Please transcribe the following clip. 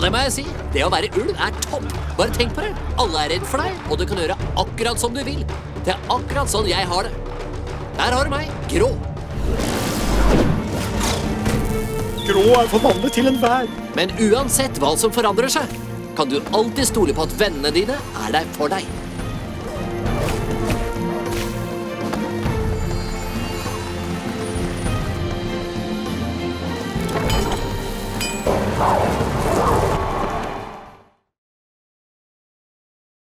det må jeg si. Det å være ulv er topp. Bare tenk på det. Alle er redd for deg, og du kan gjøre akkurat som du vil. Det er akkurat sånn jeg har det. Der har du meg, Grå. Grå er forvandlet til en vær. Men uansett hva som forandrer seg, kan du alltid stole på at vennene dine er der for deg.